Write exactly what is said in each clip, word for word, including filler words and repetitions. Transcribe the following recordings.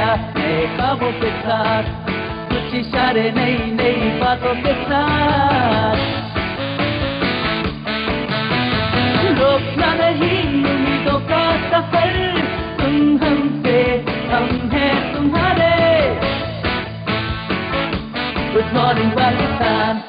नए ख्वाबों के साथ, कुछ इशारे नई नई बातों के साथ। रोकना नहीं उम्मीदों का सफर, तुम हमसे हम हैं तुम्हारे। Good Morning Pakistan.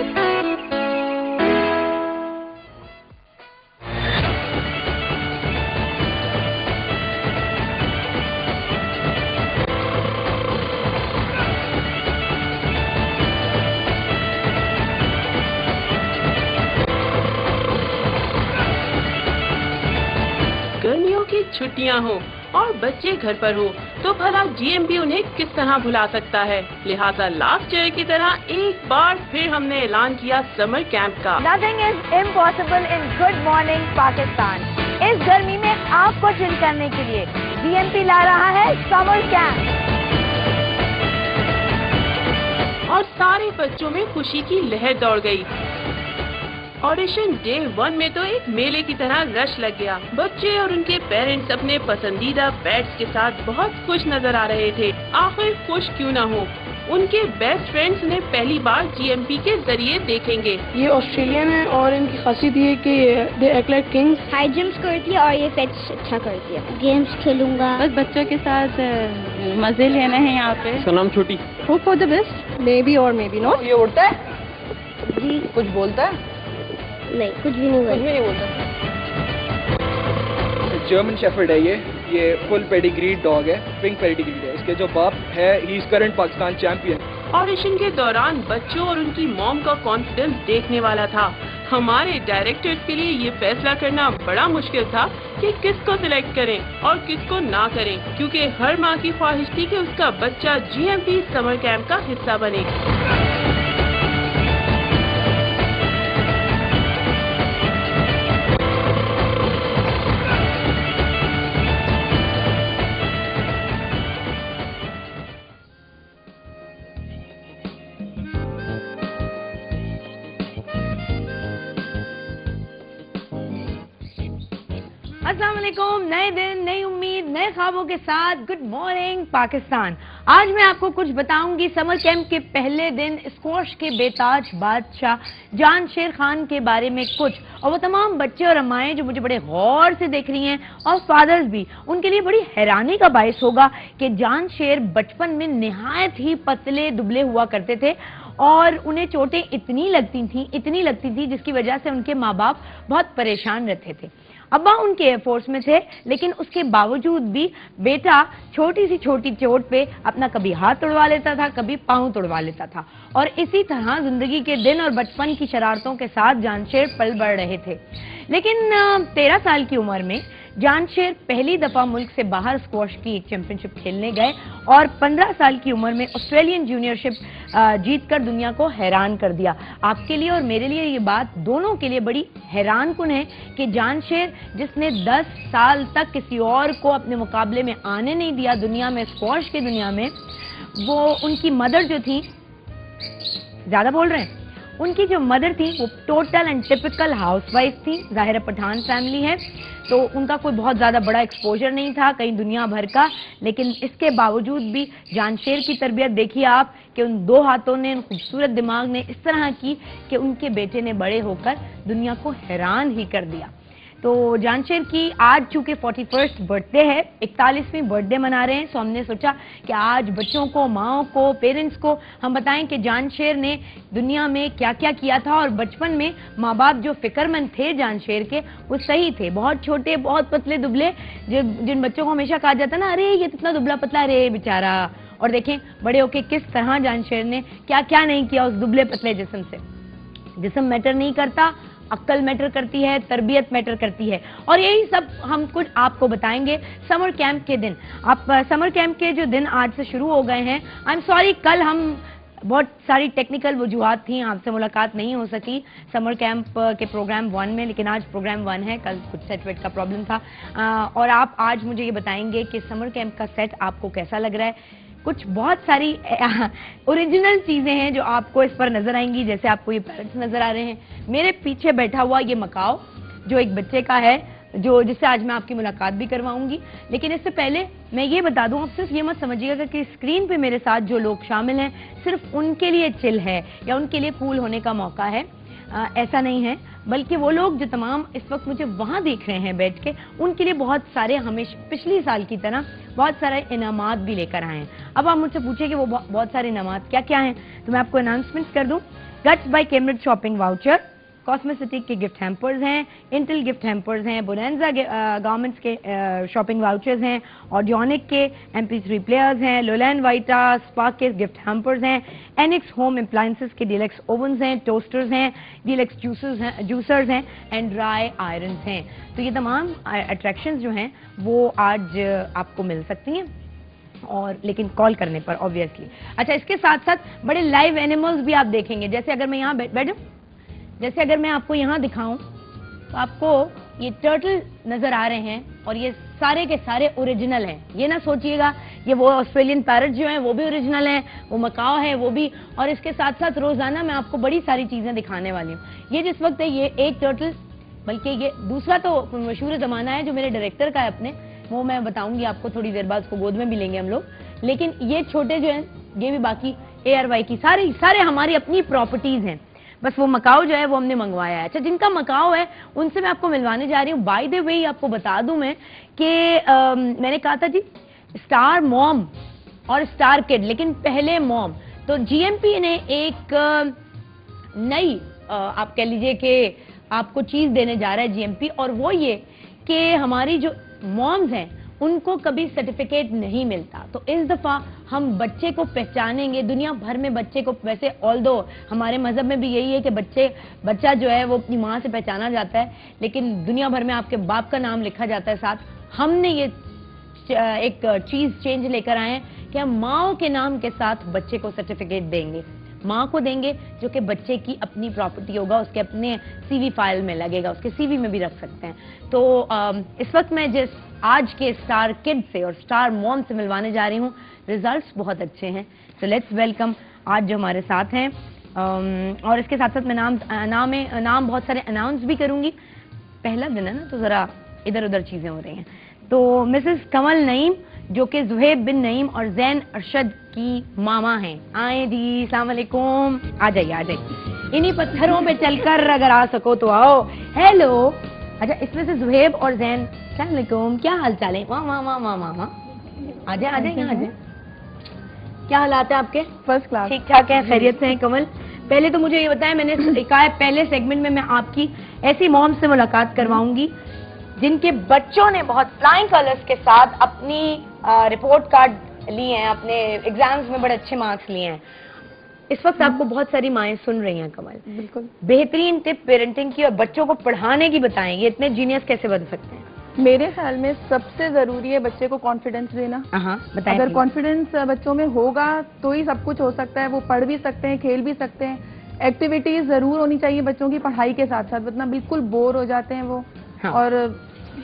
गर्मियों की छुट्टियां हो और बच्चे घर पर हो तो भला जीएमपी उन्हें किस तरह भुला सकता है। लिहाजा लास्ट ईयर की तरह एक बार फिर हमने ऐलान किया समर कैंप का। Nothing is impossible in Good Morning Pakistan. इस गर्मी में आपको चिल करने के लिए जीएमपी ला रहा है समर कैंप। और सारे बच्चों में खुशी की लहर दौड़ गई। ऑडिशन डे वन में तो एक मेले की तरह रश लग गया। बच्चे और उनके पेरेंट्स अपने पसंदीदा पेट्स के साथ बहुत खुश नजर आ रहे थे। आखिर खुश क्यों न हो, उनके बेस्ट फ्रेंड्स उन्हें पहली बार जीएमपी के जरिए देखेंगे। ये ऑस्ट्रेलियन है और इनकी खासियत ये है कि they act like kings. High jumps करती है और ये फेट्स अच्छा करती है। गेम्स खेलूंगा, बस बच्चों के साथ मजे लेना है यहाँ पे। सलाम छोटी। Hope for the best, may be और मे बी नो। ये उड़ता है जी? कुछ बोलता है? नहीं, कुछ भी नहीं कुछ भी नहीं बोलता। जर्मन शेफर्ड है ये ये फुल पेडिग्री डॉग है, पिंक पेडिग्री है। इसके जो बाप है he is current Pakistan champion. Audition के दौरान बच्चों और उनकी मॉम का कॉन्फिडेंस देखने वाला था। हमारे डायरेक्टर्स के लिए ये फैसला करना बड़ा मुश्किल था कि किसको सिलेक्ट करें और किसको ना करें, क्योंकि हर माँ की ख्वाहिश थी कि उसका बच्चा जीएमपी समर कैंप का हिस्सा बने। अस्सलाम वालेकुम। नए दिन, नई उम्मीद, नए ख्वाबों के साथ गुड मॉर्निंग पाकिस्तान। आज मैं आपको कुछ बताऊंगी समर कैंप के पहले दिन स्क्वॉश के बेताज बादशाह जानशेर खान के बारे में कुछ, और वो तमाम बच्चे और अम्माएं जो मुझे बड़े गौर से देख रही हैं और फादर्स भी, उनके लिए बड़ी हैरानी का बायस होगा कि जानशेर बचपन में निहायत ही पतले दुबले हुआ करते थे और उन्हें चोटें इतनी लगती थी इतनी लगती थी जिसकी वजह से उनके माँ बाप बहुत परेशान रहते थे। अब्बा उनके एयरफोर्स में थे, लेकिन उसके बावजूद भी बेटा छोटी सी छोटी चोट पे अपना कभी हाथ तोड़वा लेता था, कभी पाँव तोड़वा लेता था, और इसी तरह जिंदगी के दिन और बचपन की शरारतों के साथ जानशेर पल बढ़ रहे थे। लेकिन तेरह साल की उम्र में जानशेर पहली दफा मुल्क से बाहर स्क्वॉश की एक चैंपियनशिप खेलने गए और पंद्रह साल की उम्र में ऑस्ट्रेलियन जूनियरशिप जीतकर दुनिया को हैरान कर दिया। आपके लिए और मेरे लिए ये बात दोनों के लिए बड़ी हैरान कुन है कि जानशेर, जिसने दस साल तक किसी और को अपने मुकाबले में आने नहीं दिया दुनिया में, स्क्वॉश की दुनिया में, वो उनकी मदर जो थी, ज्यादा बोल रहे हैं, उनकी जो मदर थी वो टोटल एंड टिपिकल हाउसवाइफ थी। जाहिर पठान फैमिली है तो उनका कोई बहुत ज़्यादा बड़ा एक्सपोजर नहीं था कहीं दुनिया भर का, लेकिन इसके बावजूद भी जानशेर की तरबियत देखिए आप कि उन दो हाथों ने, उन खूबसूरत दिमाग ने इस तरह की कि उनके बेटे ने बड़े होकर दुनिया को हैरान ही कर दिया। तो जानशेर की आज चूंकि फोर्टी फर्स्ट बर्थडे है, इकतालीसवीं बर्थडे मना रहे हैं, तो हमने सोचा कि आज बच्चों को, माओ को, पेरेंट्स को हम बताएं कि जानशेर ने दुनिया में क्या क्या किया था। और बचपन में माँ बाप जो फिक्रमंद थे जानशेर के, वो सही थे। बहुत छोटे, बहुत पतले दुबले, जिन बच्चों को हमेशा कहा जाता ना, अरे ये इतना दुबला पतला, अरे बेचारा, और देखें बड़े होके किस तरह जानशेर ने क्या क्या नहीं किया उस दुबले पतले जिस्म से। जिस्म मैटर नहीं करता, अक्ल मैटर करती है, तरबियत मैटर करती है, और यही सब हम कुछ आपको बताएंगे समर कैंप के दिन। आप समर कैंप के जो दिन आज से शुरू हो गए हैं, आई एम सॉरी कल हम बहुत सारी टेक्निकल वजूहात थी, आपसे मुलाकात नहीं हो सकी समर कैंप के प्रोग्राम वन में, लेकिन आज प्रोग्राम वन है, कल कुछ सेट वेट का प्रॉब्लम था। आ, और आप आज मुझे ये बताएंगे कि समर कैंप का सेट आपको कैसा लग रहा है। कुछ बहुत सारी ओरिजिनल चीज़ें हैं जो आपको इस पर नज़र आएंगी, जैसे आपको ये पैरट्स नज़र आ रहे हैं। मेरे पीछे बैठा हुआ ये मकाओ जो एक बच्चे का है, जो जिससे आज मैं आपकी मुलाकात भी करवाऊंगी। लेकिन इससे पहले मैं ये बता दूं, आप सिर्फ ये मत समझिएगा कि स्क्रीन पे मेरे साथ जो लोग शामिल हैं सिर्फ उनके लिए चिल है या उनके लिए कूल होने का मौका है, आ, ऐसा नहीं है। बल्कि वो लोग जो तमाम इस वक्त मुझे वहाँ देख रहे हैं बैठ के, उनके लिए बहुत सारे हमेशा पिछली साल की तरह बहुत सारे इनामात भी लेकर आए हैं। अब आप मुझसे पूछे कि वो बहुत सारे इनामात क्या क्या हैं, तो मैं आपको अनाउंसमेंट कर दूं। Guts by Cambridge shopping voucher, Cosmecity के गिफ्ट हैम्पर्स हैं, इंटेल गिफ्ट हैम्पर्स हैं, बोनेंजा गारमेंट्स के शॉपिंग वाउचर्स हैं, ऑडियोनिक के एम पी थ्री प्लेयर्स हैं, लोलैंड वाइटा स्पार्क के गिफ्ट हैम्पर्स हैं, एनिक्स होम अप्लायंसेस के डीलक्स ओवन्स हैं, टोस्टर्स हैं, डीलक्स जूसर्स हैं जूसर्स हैं एंड ड्राई आयरन्स हैं। तो ये तमाम अट्रैक्शंस जो हैं वो आज आपको मिल सकती हैं, और लेकिन कॉल करने पर ऑब्वियसली। अच्छा, इसके साथ साथ बड़े लाइव एनिमल्स भी आप देखेंगे। जैसे अगर मैं यहाँ बैठूं, जैसे अगर मैं आपको यहाँ दिखाऊं तो आपको ये टर्टल नजर आ रहे हैं, और ये सारे के सारे ओरिजिनल हैं। ये ना सोचिएगा ये वो ऑस्ट्रेलियन पैरट जो हैं वो भी ओरिजिनल हैं, वो मकाओ है वो भी, और इसके साथ साथ रोजाना मैं आपको बड़ी सारी चीजें दिखाने वाली हूँ। ये जिस वक्त है ये एक टर्टल, बल्कि ये दूसरा तो मशहूर जमाना है जो मेरे डायरेक्टर का है अपने, वो मैं बताऊंगी आपको थोड़ी देर बाद, उसको गोद में भी लेंगे हम लोग। लेकिन ये छोटे जो हैं ये भी बाकी ए आर वाई की सारे सारे हमारी अपनी प्रॉपर्टीज हैं। बस वो मकाओ जो है वो हमने मंगवाया है। अच्छा, जिनका मकाओ है उनसे मैं आपको मिलवाने जा रही हूँ। बाय द वे आपको बता दूं मैं कि मैंने कहा था जी स्टार मॉम और स्टार किड, लेकिन पहले मॉम। तो जी एम पी ने एक नई आप कह लीजिए कि आपको चीज देने जा रहा है जी एम पी, और वो ये कि हमारी जो मॉम्स हैं उनको कभी सर्टिफिकेट नहीं मिलता। तो इस दफा हम बच्चे को पहचानेंगे, दुनिया भर में बच्चे को, वैसे ऑल्दो हमारे मजहब में भी यही है कि बच्चे बच्चा जो है वो अपनी माँ से पहचाना जाता है, लेकिन दुनिया भर में आपके बाप का नाम लिखा जाता है साथ। हमने ये एक चीज चेंज लेकर आए हैं कि हम माओ के नाम के साथ बच्चे को सर्टिफिकेट देंगे, माँ को देंगे, जो कि बच्चे की अपनी प्रॉपर्टी होगा, उसके अपने सीवी फाइल में लगेगा, उसके सीवी में भी रख सकते हैं। तो इस वक्त मैं जिस आज के स्टार किड से और स्टार मॉम से मिलवाने जा रही हूँ, रिजल्ट्स बहुत अच्छे हैं। तो लेट्स वेलकम आज जो हमारे साथ हैं, और इसके साथ साथ मैं नाम नाम नाम बहुत सारे अनाउंस भी करूंगी। पहला दिन है ना, तो जरा इधर उधर चीजें हो रही हैं। तो मिसेस कमल नईम जो कि जुहैब बिन नईम और जैन अरशद की मामा हैं, आए जी, अस्सलाम वालेकुम, आ जाइए आ जाइए, इन्हीं पत्थरों पे चलकर अगर आ सको तो आओ। हेलो। अच्छा, इसमें से जुहैब और जैन, अस्सलाम वालेकुम, क्या हाल चाल है? वाह वाह वाह वाह वाह वाह, आ जाए आ जाए, यहाँ आ जाए। क्या हालात है आपके? First class. ठीक ठाक है, खैरियत से हैं कमल? पहले तो मुझे ये बताया, मैंने कहा है पहले सेगमेंट में मैं आपकी ऐसी मॉम से मुलाकात करवाऊंगी जिनके बच्चों ने बहुत फ्लाइंग कलर्स के साथ अपनी रिपोर्ट कार्ड लिए हैं, अपने एग्जाम्स में बड़े अच्छे मार्क्स लिए हैं। इस वक्त आपको बहुत सारी माएँ सुन रही हैं कमल, बिल्कुल बेहतरीन टिप पेरेंटिंग की और बच्चों को पढ़ाने की बताएं, ये इतने जीनियस कैसे बन सकते हैं? मेरे ख्याल में सबसे जरूरी है बच्चे को कॉन्फिडेंस देना। हाँ, बताएं। अगर कॉन्फिडेंस बच्चों में होगा तो ही सब कुछ हो सकता है। वो पढ़ भी सकते हैं, खेल भी सकते हैं, एक्टिविटीज जरूर होनी चाहिए बच्चों की पढ़ाई के साथ साथ, वरना बिल्कुल बोर हो जाते हैं वो। हाँ। और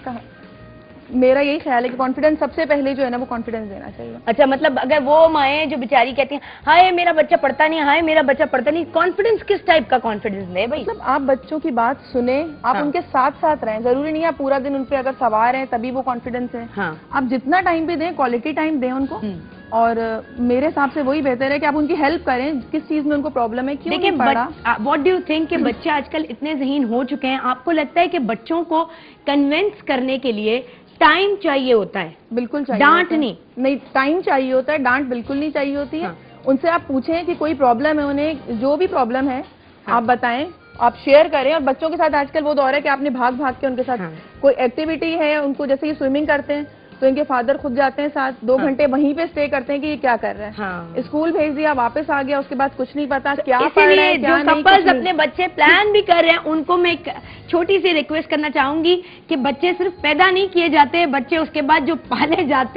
मेरा यही ख्याल है कि कॉन्फिडेंस सबसे पहले जो है ना वो कॉन्फिडेंस देना चाहिए। अच्छा, मतलब अगर वो माएँ जो बेचारी कहती हैं हाय मेरा बच्चा पढ़ता नहीं, हाय मेरा बच्चा पढ़ता नहीं, कॉन्फिडेंस किस टाइप का कॉन्फिडेंस दे भाई? मतलब आप बच्चों की बात सुने, आप हाँ। उनके साथ साथ रहें, जरूरी नहीं है पूरा दिन उन पे अगर सवार हैं तभी वो कॉन्फिडेंस है। हाँ। आप जितना टाइम भी दें, क्वालिटी टाइम दें उनको, और मेरे हिसाब से वही बेहतर है कि आप उनकी हेल्प करें, किस चीज में उनको प्रॉब्लम है, क्यों नहीं पढ़ा। व्हाट डू यू थिंक कि बच्चे आजकल इतने ज़हीन हो चुके हैं, आपको लगता है कि बच्चों को कन्विंस करने के लिए टाइम चाहिए होता है? बिल्कुल चाहिए, डांट नहीं नहीं, टाइम चाहिए होता है, डांट बिल्कुल नहीं चाहिए होती है। हाँ। उनसे आप पूछें कि कोई प्रॉब्लम है उन्हें, जो भी प्रॉब्लम है हाँ। आप बताएं, आप शेयर करें। और बच्चों के साथ आजकल वो दौर है कि आपने भाग भाग के उनके साथ हाँ। कोई एक्टिविटी है, उनको जैसे ये स्विमिंग करते हैं तो इनके फादर खुद जाते हैं साथ, दो हाँ। घंटे वहीं पे स्टे करते हैं कि ये क्या कर रहा है। हाँ। स्कूल भेज दिया, वापस आ गया, उसके बाद कुछ नहीं पता क्या पढ़ रहा इसीलिए है, जो क्या नहीं, कपल्स कुछ नहीं। अपने बच्चे प्लान भी कर रहे हैं उनको मैं एक छोटी सी रिक्वेस्ट करना चाहूंगी कि बच्चे सिर्फ पैदा नहीं किए जाते, बच्चे उसके बाद जो पाले जाते